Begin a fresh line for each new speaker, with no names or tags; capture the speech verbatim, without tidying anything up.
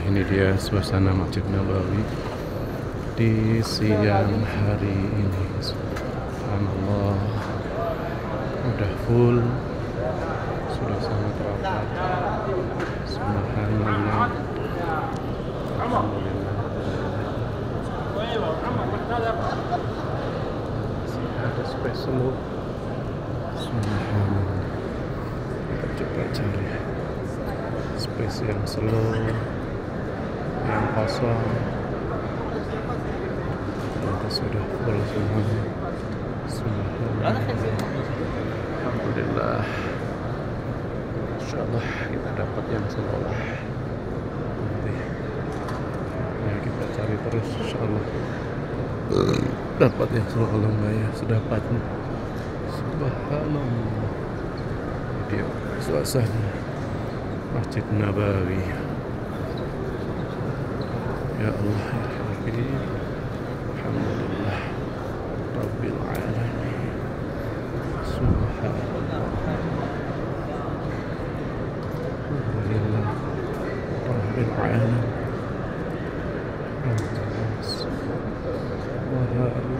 ini dia suasana Masjid Nabawi di siang hari ini. Subhanallah, udah full, sudah sangat rapat. Subhanallah, alhamdulillah. Ada space slow. Subhanallah, kita coba cari space yang slow, yang kosong. Ternyata sudah full semuanya. Subhanallah, alhamdulillah. Insyaallah kita dapat yang slow lah. Nanti ya kita cari terus, insyaallah dapat yang slow. Kalau enggak ya sedapatnya. Subhanallah, video suasana Masjid Nabawi. Ya Allah, ya Rabbi, alhamdulillah Rabbil alamin. Subhanallah, alhamdulillah Rabbil alamin. Allah